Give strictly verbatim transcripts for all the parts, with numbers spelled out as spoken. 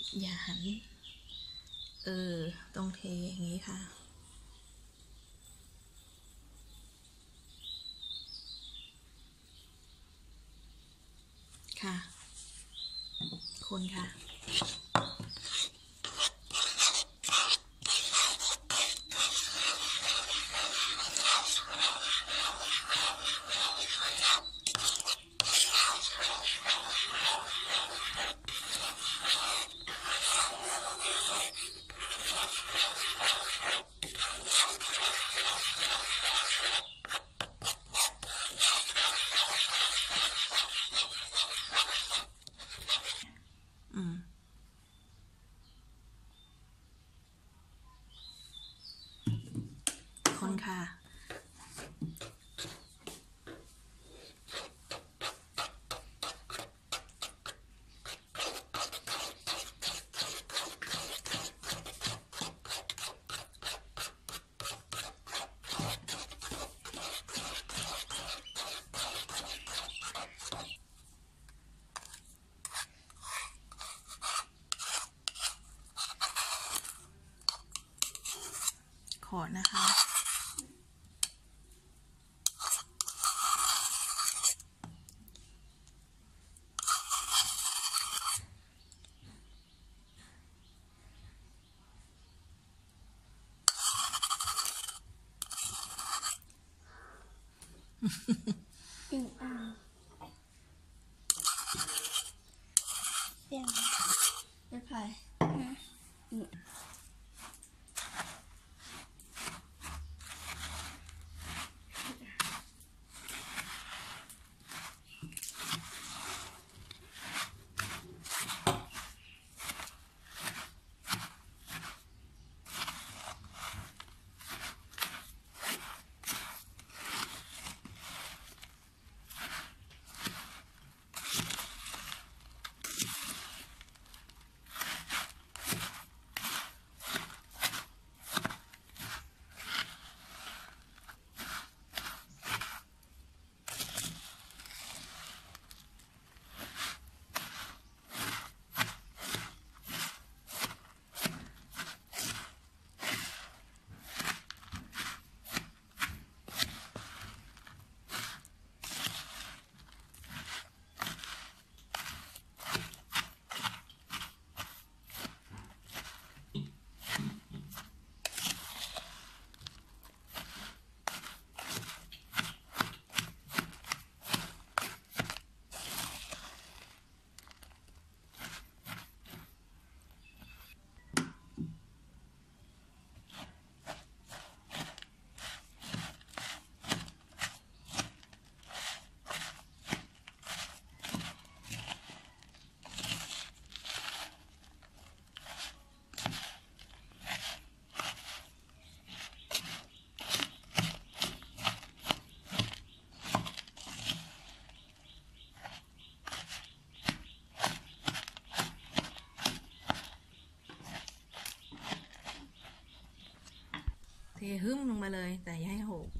อย่าหันเออตรงเทอย่างนี้ค่ะค่ะคนค่ะอืมคนค่ะขอนะคะอืมอ่าเปรี้ยวไม่พายอืมเทหึ่มลงมาเลยแต่อย่าให้โหก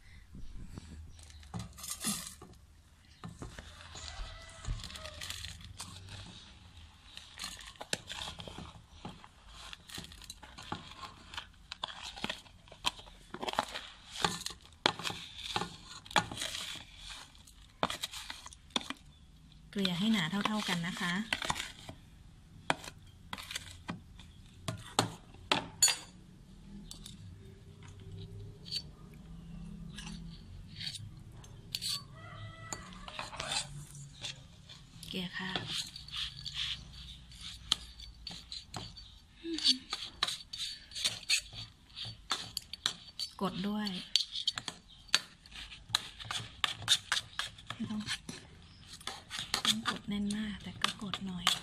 เกลี่ยให้หนาเท่าๆกันนะคะเกลี่ยค่ะกดด้วยไม่ต้องต้องกดแน่นมากแต่ก็กดหน่อย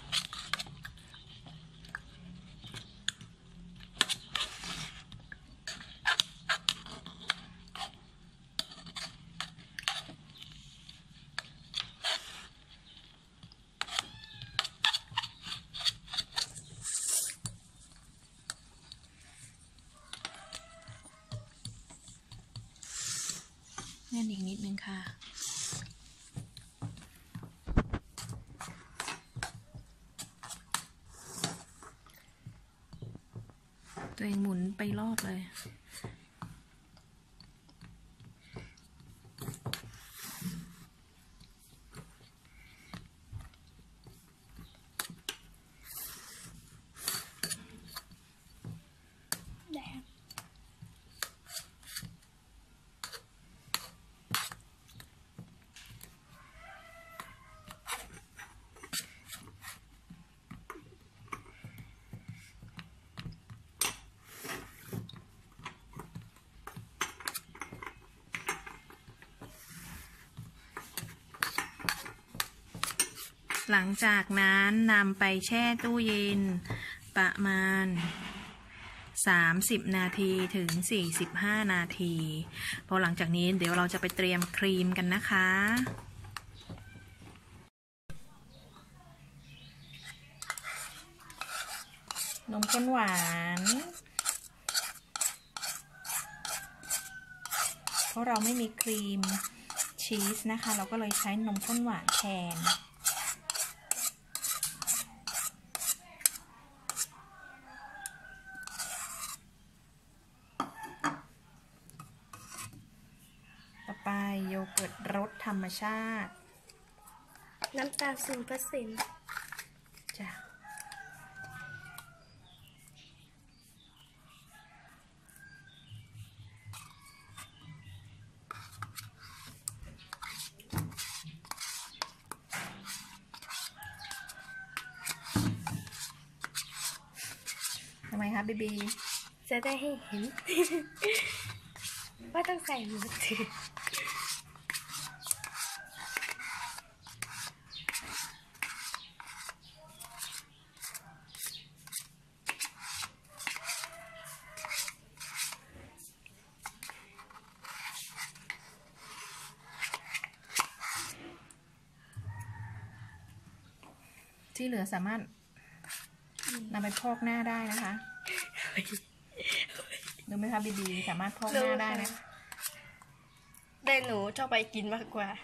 แน่นอีกนิดนึงค่ะตัวเองหมุนไปรอบเลยหลังจากนั้นนำไปแช่ตู้เย็นประมาณสามสิบนาทีถึงสี่สิบห้านาทีพอหลังจากนี้เดี๋ยวเราจะไปเตรียมครีมกันนะคะนมข้นหวานเพราะเราไม่มีครีมชีสนะคะเราก็เลยใช้นมข้นหวานแทนต่อไปโยเกิร์ตรสธรรมชาติน้ำตาลศูนย์เปอร์เซ็นต์จ้ะทำไมคะบีบีจะได้ให้เห็น ว่าต้องใส่มือถือที่เหลือสามารถนำไปพอกหน้าได้นะคะรู้ไหมคะบีบีสามารถพอกหน้าได้นะแต่หนูชอบไปกินมากกว่า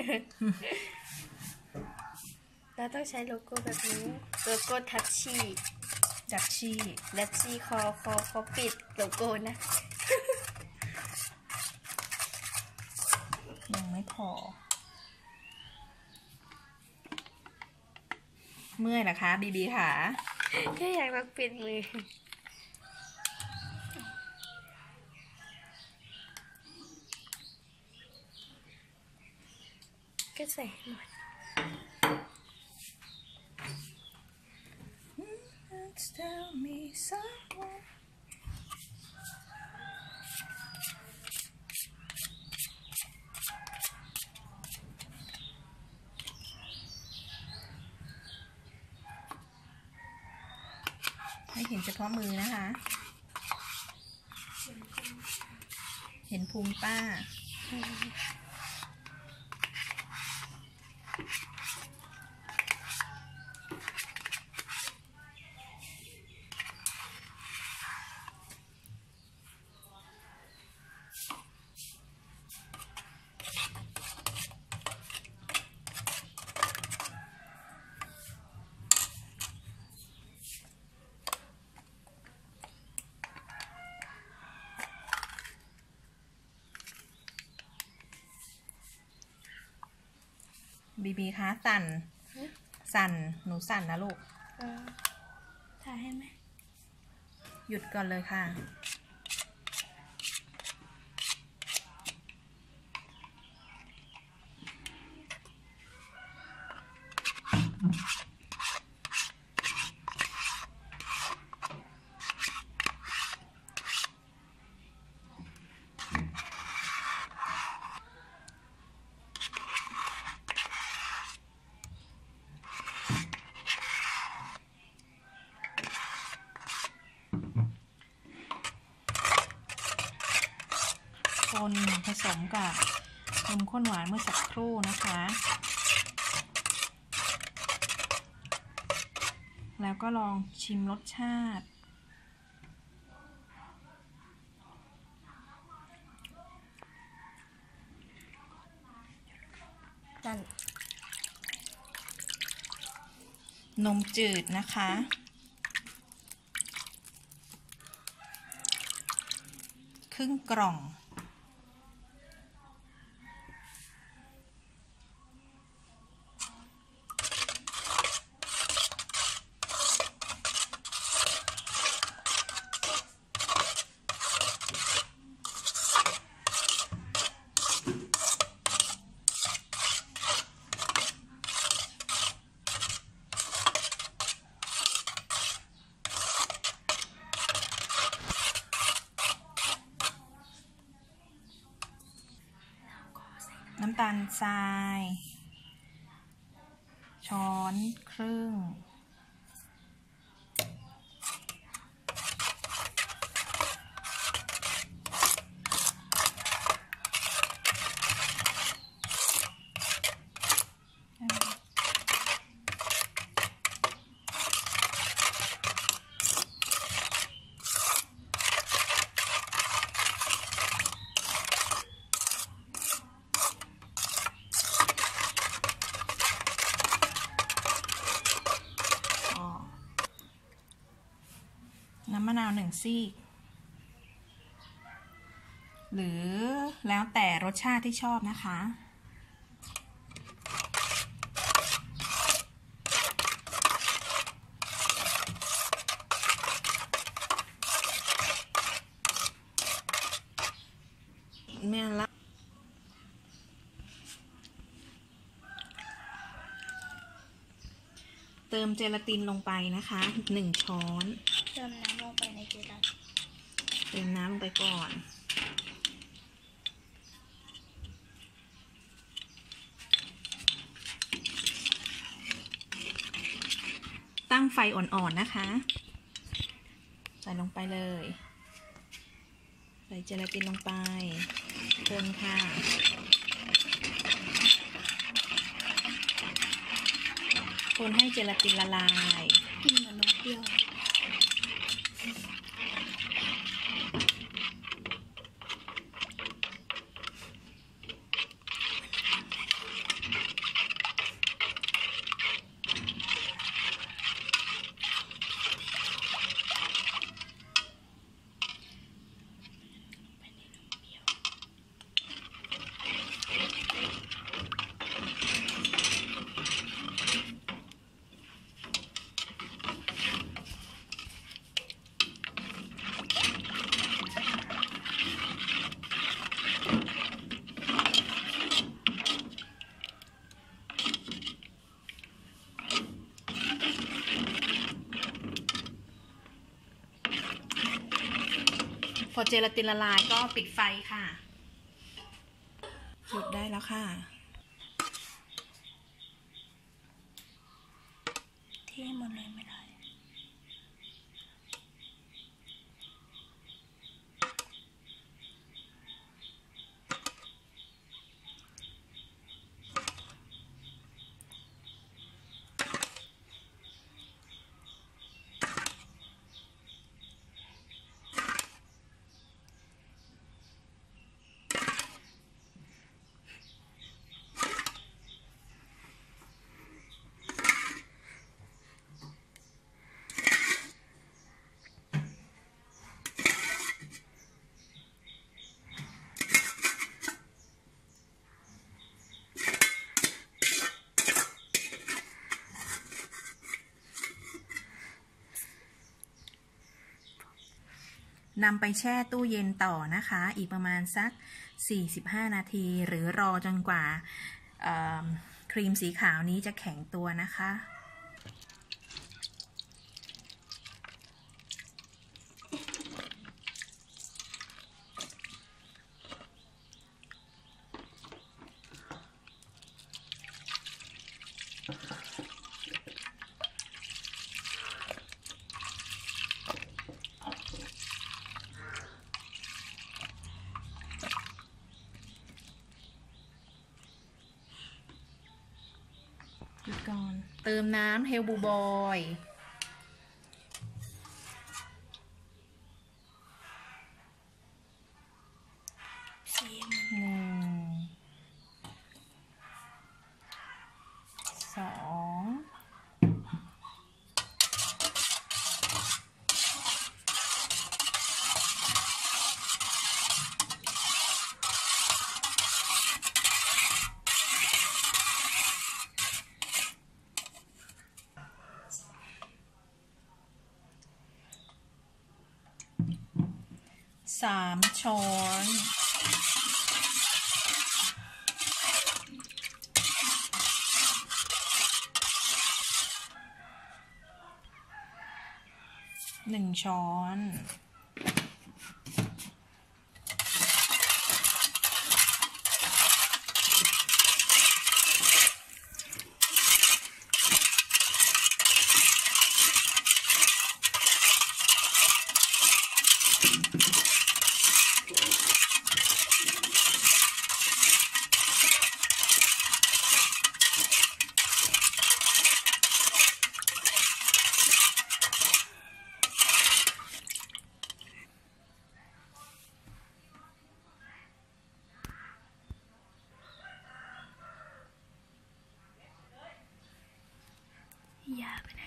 เราต้องใช้โลโก้แบบนี้โลโก้ทัชชี่ดัชชี่ดัชชี่คอคอคอปิดโลโก้นะยังไม่พอเมื่อยนะคะบีบีค่ะแค่อยากรักปิดมือก็ใส่หมดให้เห็นเฉพาะมือนะคะเห็นพุงป้าบีบีคะสั่นสั่นหนูสั่นนะลูกถ่ายให้ไหมหยุดก่อนเลยค่ะคนผสมกับนมข้นหวานเมื่อสักครู่นะคะแล้วก็ลองชิมรสชาตินั่นนมจืดนะคะครึ่งกล่องน้ำตาลทรายช้อนครึ่งน้ำมะนาวหนึ่งซีกหรือแล้วแต่รสชาติที่ชอบนะคะแม่ละเติมเจลาตินลงไปนะคะหนึ่งช้อนเติมน้ำลงไปในเจลาตินเติมน้ำลงไปก่อนตั้งไฟอ่อนๆนะคะใส่ลงไปเลยใส่เจลาตินลงไปคนค่ะคนให้เจลาตินละลายกินเหมือนนมเปรี้ยวพอเจลาตินละลายก็ปิดไฟค่ะหยุดได้แล้วค่ะเทหมดเลยไม่ได้นำไปแช่ตู้เย็นต่อนะคะอีกประมาณสักสี่สิบห้านาทีหรือรอจนกว่าครีมสีขาวนี้จะแข็งตัวนะคะก่อนเติมน้ำเฮลบูบอยหนึ่งสองสามช้อนหนึ่งช้อนยาไปไหน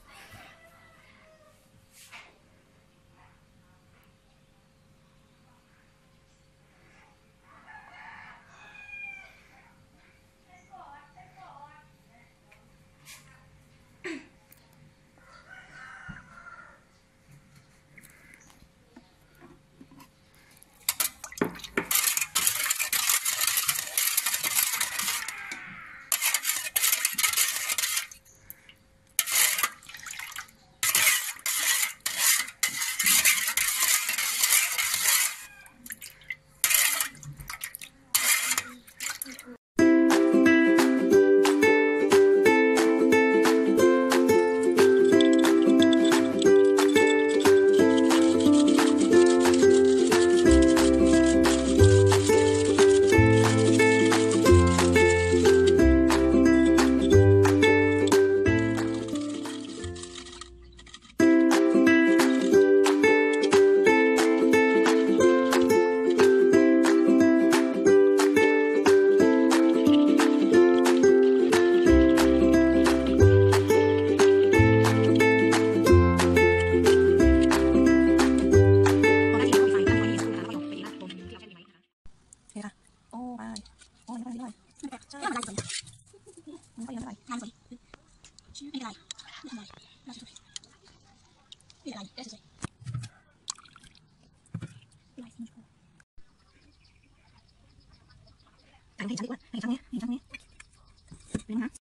อันนี้ฉันดีกว่าอันนี้ฉันนี้อันนี้ฉันนี้เป็นนะ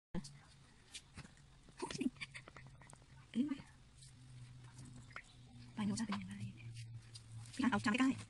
ไปดูจะเป็นยังไงพี่เอาจำใกล้